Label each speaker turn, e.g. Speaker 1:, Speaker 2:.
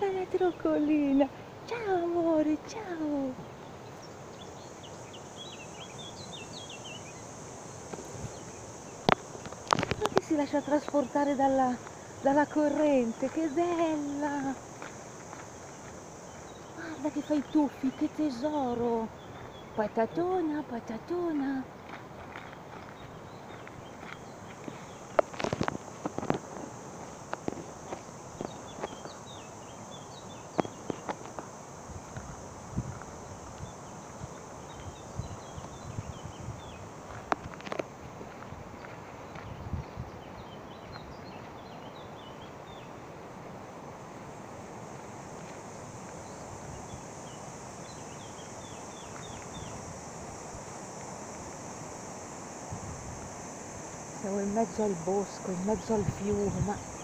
Speaker 1: La troccolina. Ciao amore, ciao. Ma che si lascia trasportare dalla corrente, che bella. Guarda che fai i tuffi, che tesoro. Patatona, patatona. Siamo in mezzo al bosco, in mezzo al fiume, ma